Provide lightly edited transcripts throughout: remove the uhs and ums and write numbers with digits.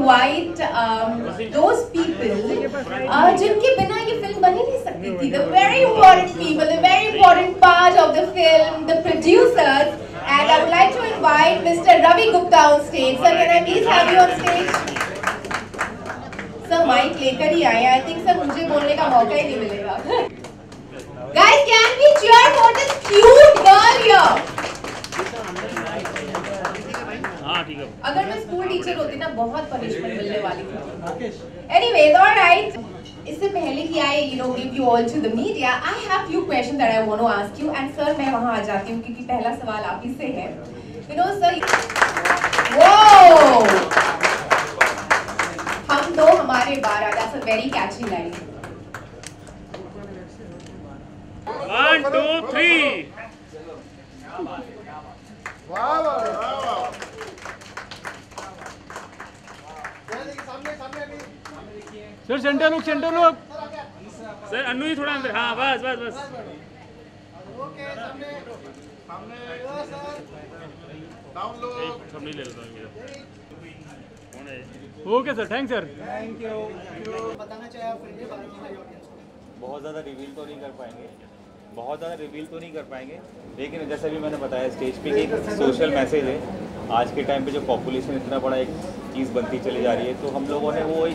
invite those people जिनके बिना ये फिल्म बन ही नहीं सकती थी. The very important people, the very important part of the film, the producers. And I would like to invite Mr. Ravi Gupta on stage. Sir, can I please have you on stage? Sir, mic लेकर ही आए. I think sir मुझे बोलने का मौका ही नहीं मिलेगा. Guys, can we cheer for this cute girl here? अगर मैं स्कूल टीचर होती ना बहुत पनिशमेंट मिलने वाली थी. Anyways, all right. इससे पहले कि I give you all to the media, I have few questions that I want to ask you. And sir, मैं वहाँ आ जाती हूँ क्योंकि पहला सवाल आप ही से है. Sir, whoa! हम दो हमारे बारह. That's a very catchy line. 1, 2, 3. Sir centre look sir Annu ही थोड़ा अंदर. हाँ बस बस बस. सब नहीं ले लेता okay sir. Thank sir. Thank you. बताना चाहिए आप बहुत ज़्यादा रिवील तो नहीं कर पाएंगे, लेकिन जैसा भी मैंने बताया स्टेज पे एक सोशल मैसेज है. आज के टाइम पे जो पॉपुलेशन इतना बड़ा एक चीज़ बनती चली जा रही है, तो हम लोगों ने वो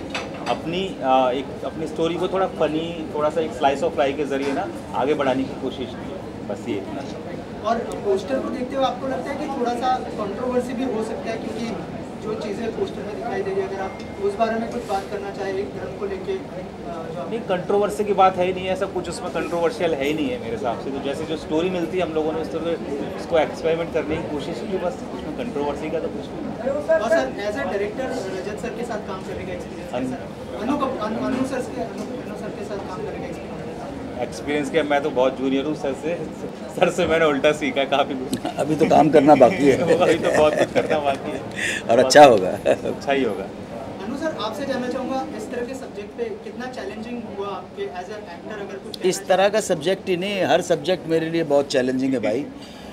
एक अपनी स्टोरी को थोड़ा फनी, थोड़ा सा एक स्लाइस ऑफ लाइफ के ज़रिए ना आगे बढ़ाने की कोशिश की है. बस ये इतना. और पोस्टर को देखते हुए आपको लगता है कि थोड़ा सा कंट्रोवर्सी भी हो सकता है, क्योंकि जो चीज़ें पोस्टर में दिखाई दे रही है, अगर आप उस बारे में कुछ बात करना चाहें एक धर्म को लेके? नहीं, कंट्रोवर्सी की बात है ही नहीं है. ऐसा कुछ उसमें कंट्रोवर्शियल है ही नहीं है मेरे हिसाब से. तो जैसे जो स्टोरी मिलती है हम लोगों ने उस तरह उसको एक्सपेरिमेंट करने की कोशिश की. बस उसमें कंट्रोवर्सी का तो कुछ नहीं. और sir as a director Rajat sir के साथ काम करने का एक्सपीरियंस, अनु सर के साथ काम करने का एक्सपीरियंस क्या, मैं तो बहुत जूनियर हूँ सर से मैंने उल्टा सीखा है काफ़ी कुछ. अभी तो काम करना बाकी है. अभी तो बहुत कुछ करना बाकी है और अच्छा होगा. अच्छा ही होगा. अनु सर, आपसे जानना चाहूँगा इस तरह के सब्जेक्ट पे कितना चैलेंजिंग हुआ आपके एज ए एक्टर? अगर कुछ इस तरह का सब्जेक्ट ही नहीं, हर सब्जेक्ट मेरे लिए बहुत चैलेंजिंग है भाई.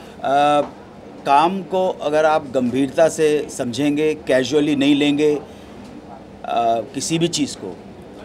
काम को अगर आप गंभीरता से समझेंगे, कैजुअली नहीं लेंगे किसी भी चीज़ को,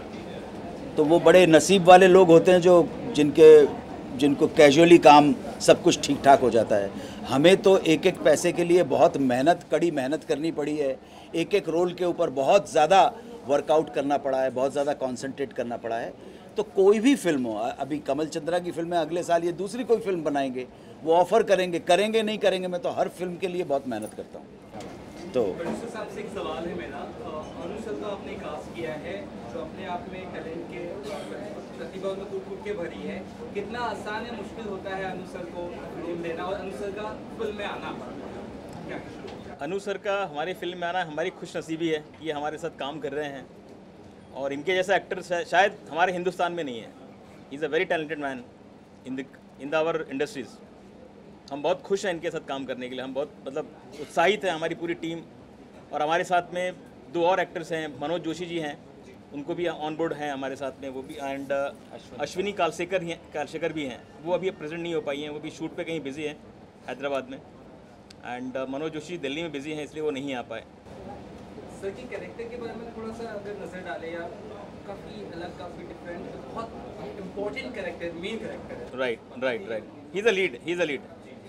तो वो बड़े नसीब वाले लोग होते हैं जो जिनको कैजुअली काम सब कुछ ठीक ठाक हो जाता है. हमें तो एक एक पैसे के लिए बहुत कड़ी मेहनत करनी पड़ी है. एक एक रोल के ऊपर बहुत ज़्यादा वर्कआउट करना पड़ा है, बहुत ज़्यादा कंसंट्रेट करना पड़ा है. तो कोई भी फिल्म हो, अभी कमल चंद्रा की फिल्म है, अगले साल ये दूसरी कोई फिल्म बनाएंगे, वो ऑफ़र करेंगे नहीं करेंगे, मैं तो हर फिल्म के लिए बहुत मेहनत करता हूँ. तो साहब से एक सवाल है मेरा. अनु सर को आपने कास्ट किया है जो अपने आप में टैलेंट के प्रतिभा में कूट के भरी है. कितना आसान या मुश्किल होता है अनु सर को रोल देना और अनु सर का फिल्म में आना? क्या अनु सर का हमारी फिल्म में आना हमारी खुशनसीबी है कि ये हमारे साथ काम कर रहे हैं. और इनके जैसा एक्टर शायद हमारे हिंदुस्तान में नहीं है. He is a very talented man in our industries. हम बहुत खुश हैं इनके साथ काम करने के लिए. हम बहुत उत्साहित हैं, हमारी पूरी टीम. और हमारे साथ में 2 और एक्टर्स हैं, मनोज जोशी जी हैं, उनको भी ऑन बोर्ड हैं हमारे साथ में, वो भी. एंड अश्विनी कालशेकर भी हैं. वो अभी प्रेजेंट नहीं हो पाई हैं, वो भी शूट पे कहीं बिजी हैं हैदराबाद में. एंड मनोज जोशी दिल्ली में बिजी हैं, इसलिए वो नहीं आ पाए. सर की कैरेक्टर के बारे में थोड़ा सा अगर नजर डाले, या काफ़ी अलग, काफ़ी डिफरेंट, बहुत इम्पोर्टेंट कैरेक्टर, मेन कैरेक्टर है. Right. He is a lead.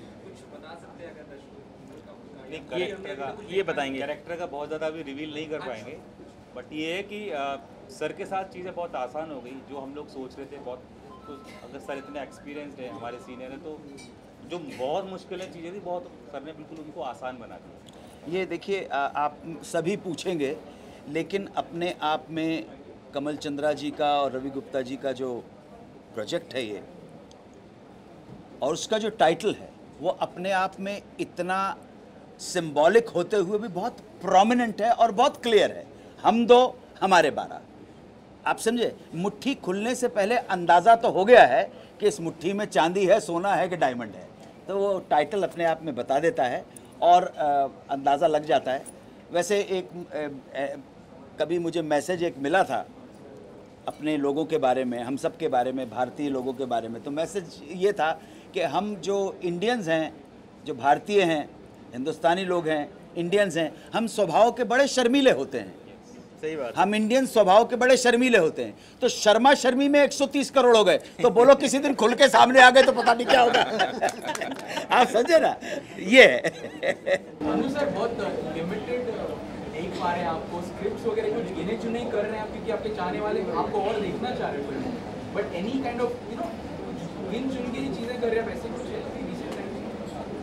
ये बताएंगे. कैरेक्टर का बहुत ज़्यादा अभी रिवील नहीं कर पाएंगे, बट ये है कि सर के साथ चीज़ें बहुत आसान हो गई. जो हम लोग सोच रहे थे बहुत, तो अगर सर इतने एक्सपीरियंस्ड है, हमारे सीनियर है, तो जो बहुत मुश्किलें चीज़ें थी बहुत सर ने बिल्कुल उनको आसान बना दी. ये देखिए, आप सभी पूछेंगे, लेकिन अपने आप में कमल चंद्रा जी का और रवि गुप्ता जी का जो प्रोजेक्ट है ये, और उसका जो टाइटल है, वो अपने आप में इतना सिंबॉलिक होते हुए भी बहुत प्रोमिनेंट है और बहुत क्लियर है. हम दो हमारे 12. आप समझे, मुट्ठी खुलने से पहले अंदाज़ा तो हो गया है कि इस मुट्ठी में चांदी है, सोना है कि डायमंड है. तो वो टाइटल अपने आप में बता देता है और अंदाज़ा लग जाता है. वैसे कभी मुझे मैसेज एक मिला था अपने लोगों के बारे में, हम सब के बारे में, भारतीय लोगों के बारे में. तो मैसेज ये था कि हम जो इंडियंस हैं, जो भारतीय हैं, हिंदुस्तानी लोग हैं, इंडियंस हैं, हम स्वभाव के बड़े शर्मीले होते हैं. सही बात। हम इंडियन स्वभाव के बड़े शर्मीले होते हैं, तो शर्मा शर्मी में 130 करोड़ हो गए, तो बोलो किसी दिन खुल के सामने आ गए तो पता नहीं क्या होगा। आप समझे ना, ये अनु सर बहुत लिमिटेड देख पा रहे हैं आपको, स्क्रिप्ट्स वगैरह कुछ गिने चुने कर रहे हैं आप, क्योंकि आपके चाहने वाले आपको और देखना चाह रहे हैं, बट एनी काइंड ऑफ गिन चुन के ही चीजें कर रहे हैं, वैसे कुछ है recent time में?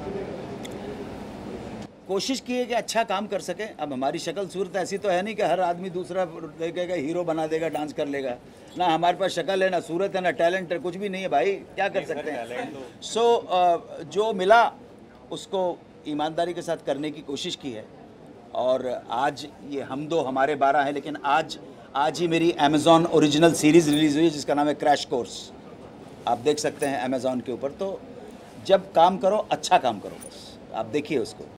कोशिश की है कि अच्छा काम कर सके। अब हमारी शक्ल सूरत ऐसी तो है नहीं कि हर आदमी दूसरा देखेगा हीरो बना देगा, डांस कर लेगा ना। हमारे पास शक्ल है, ना सूरत है, ना टैलेंट है, कुछ भी नहीं है भाई, क्या कर सकते हैं। जो मिला उसको ईमानदारी के साथ करने की कोशिश की है। और आज ये हम दो हमारे 12 हैं, लेकिन आज ही मेरी अमेज़ॉन ओरिजिनल सीरीज़ रिलीज़ हुई है जिसका नाम है क्रैश कोर्स। आप देख सकते हैं अमेज़ॉन के ऊपर। तो जब काम करो अच्छा काम करो, बस आप देखिए उसको।